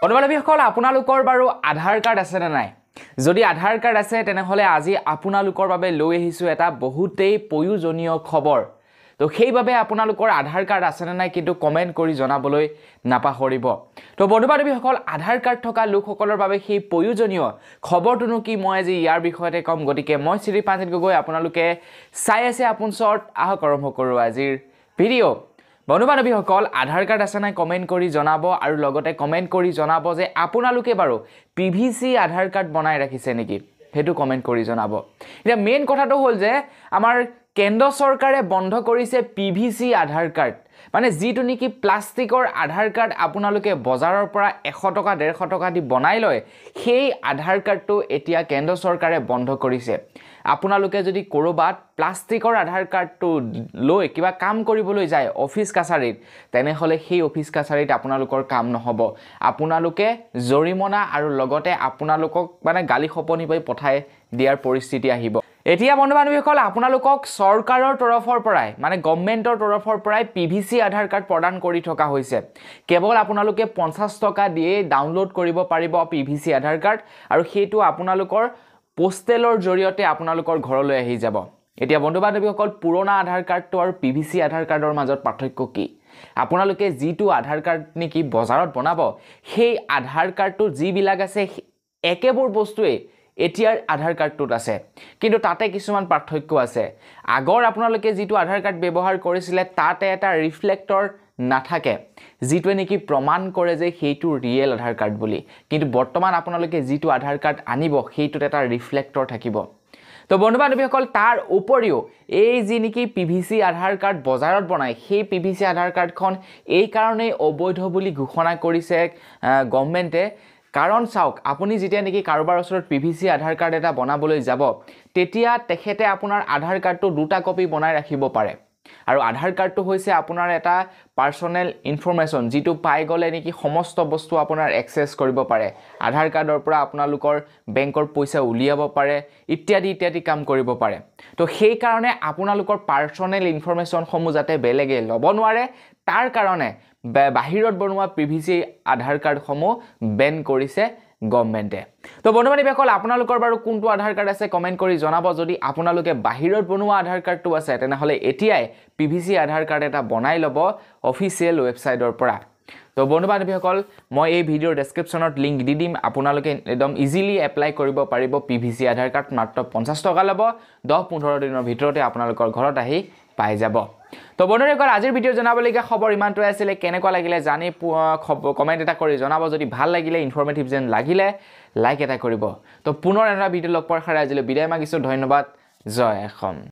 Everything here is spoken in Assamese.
বন্ধু-বান্ধৱীসকল আপোনালোকৰ বাৰু আধাৰ কাৰ্ড আছে নে নাই যদি আধাৰ কাৰ্ড আছে তেনেহলে আজি আপোনালোকৰ বাবে লৈ আহিছো এটা বহুতেই প্ৰয়োজনীয় খবৰ তো সেইভাবে আপোনালোকৰ আধাৰ কাৰ্ড আছে নে নাই কিন্তু কমেন্ট কৰি জনাবলৈ নাপাহৰিব তো বন্ধু-বান্ধৱীসকল আধাৰ কাৰ্ড থকা লোকসকলৰ বাবে সেই প্ৰয়োজনীয় খবৰটোনো কি মই আজি ইয়াৰ বিষয়তে কম গতিকে মই শ্ৰী পাঞ্জিত গগৈ আপোনালোকে চাই আছে আপোন শৰ্ট আহক আৰম্ভ কৰো আজিৰ ভিডিঅ বন্ধু-বান্ধৱীসকল আধাৰ কাৰ্ড আছে নাই কমেন্ট কৰি জনাব আৰু লগতে কমেন্ট কৰি জনাব যে আপোনালোকে বাৰু পিভিসি আধাৰ কাৰ্ড বনাই ৰাখিছে নেকি হেতু কমেন্ট কৰি জনাব এটা মেইন কথাটো হ'ল যে আমাৰ কেন্দ্ৰ চৰকাৰে বন্ধ কৰিছে পিভিসি আধাৰ কাৰ্ড মানে যিটো নেকি প্লাষ্টিকৰ আধাৰ কাৰ্ড আপোনালোকে বজাৰৰ পৰা 100 টকা 150 টকা দি বনাই লয় সেই আধাৰ কাৰ্ডটো এতিয়া কেন্দ্ৰ চৰকাৰে বন্ধ কৰিছে আপোনালোকে যদি কৰবাত প্লাষ্টিকৰ আধাৰ কাৰ্ডটো লৈ কিবা কাম কৰিবলৈ যায় অফিস কাছাৰীত তেনেহলে সেই অফিস কাছাৰীত আপোনালোকৰ কাম নহব আপোনালোকে জৰিমনা আৰু লগতে আপোনালোকক মানে গালি খপনি পাই পঠাই দিয়াৰ পৰিস্থিতি আহিব এতিয়া বন্ধু-বান্ধৱীসকল আপোনালোকক চৰকাৰৰ তৰফৰ পৰাই মানে গভৰ্ণমেণ্টৰ তৰফৰ পৰাই পিভিসি আধাৰ কাৰ্ড প্ৰদান কৰি থকা হৈছে কেৱল আপোনালোকে 50 টকা দিয়ে ডাউনলোড কৰিব পাৰিব পিভিসি আধাৰ কাৰ্ড আৰু সেইটো আপোনালোকৰ পোষ্টেলৰ জৰিয়তে আপোনালোকৰ ঘৰলৈ আহি যাব এতিয়া বন্ধু-বান্ধৱীসকল পুৰণা আধাৰ কাৰ্ডটো আৰু পিভিসি আধাৰ কাৰ্ডৰ মাজত পাৰ্থক্য কি আপোনালোকে যিটো আধাৰ কাৰ্ড নেকি বজাৰত বনাব সেই আধাৰ কাৰ্ডটো যিবিলাক আছে একেবোৰ বস্তুৱে এতিয়াৰ আধাৰ কাৰ্ডটোত আছে কিন্তু তাতে কিছুমান পাৰ্থক্য আছে আগৰ আপোনালোকে যিটো আধাৰ কাৰ্ড ব্যৱহাৰ কৰিছিলে তাতে এটা ৰিফ্লেক্টৰ নাথাকে যিটোৱে নেকি প্ৰমাণ কৰে যে সেইটো ৰিয়েল আধাৰ কাৰ্ড বুলি কিন্তু বৰ্তমান আপোনালোকে যিটো আধাৰ কাৰ্ড আনিব সেইটোত এটা ৰিফ্লেক্টৰ থাকিব তো বন্ধু-বান্ধৱীসকল তাৰ উপৰিও এই যি নেকি পিভিসি আধাৰ কাৰ্ড বজাৰত বনাই সেই পিভিসি আধাৰ কাৰ্ডখন এই কাৰণে অবৈধ বুলি ঘোষণা কৰিছে গভৰ্ণমেণ্টে কাৰণ চাওক আপুনি যেতিয়া নেকি কাৰোবাৰ ওচৰত পিভিসি আধাৰ কাৰ্ড এটা বনাবলৈ যাব তেতিয়া তেখেতে আপোনাৰ আধাৰ কাৰ্ডটো দুটা কপি বনাই ৰাখিব পাৰে আৰু আধাৰ কাৰ্ডটো হৈছে আপোনাৰ এটা পাৰ্সোনেল ইনফৰমেশন যেটো পাই গলে নেকি সমস্ত বস্তু আপোনাৰ এক্সেস কৰিব পাৰে আধাৰ কাৰ্ডৰ পৰা আপোনালোকৰ বেংকৰ পইচা উলিয়াব পাৰে ইত্যাদি কাম কৰিব পাৰে তো সেই কাৰণে আপোনালোকৰ পাৰ্সোনেল ইনফৰমেশন সমূহ যাতে বেলেগে লব নোৱাৰে তাৰ কাৰণে বাহিৰত বনোৱা পিভিসি আধাৰ কাৰ্ড সমূহ বেন কৰিছে গভৰ্ণমেণ্টে তো বন্ধু-বান্ধৱীসকল আপোনালোকৰ বাৰু কোনটো আধাৰ কাৰ্ড আছে কমেন্ট কৰি জনাব যদি আপোনালোকে বাহিৰত বনোৱা আধাৰ কাৰ্ডটো আছে তেনেহলে এতিয়াই পিভিসি আধাৰ কাৰ্ড এটা বনাই লব অফিচিয়েল ৱেবছাইটৰ পৰা তো বন্ধু-বান্ধৱীসকল মই এই ভিডিঅ'ৰ ডেসক্ৰিপচনত লিংক দি দিম আপোনালোকে একদম ইজিলি এপ্লাই কৰিব পাৰিব পিভিসি আধাৰ কাৰ্ড মাত্ৰ 50 টকা ল'ব 10-15 দিনৰ ভিতৰতে আপোনালোকৰ ঘৰত আহি পাই যাব তো বন্ধুসকল আজিৰ ভিডিঅ' জনাবলগীয়া খবৰ ইমানটোৱে আছিল কেনেকুৱা লাগিলে জানি কমেন্ট এটা কৰি জনাব যদি ভাল লাগিলে ইনফৰমেটিভ যেন লাগিলে লাইক এটা কৰিব তো পুনৰ এটা ভিডিঅ' লগ পোৱাৰ খাৰে আজিলৈ বিদায় মাগিছো ধন্যবাদ জয় অসম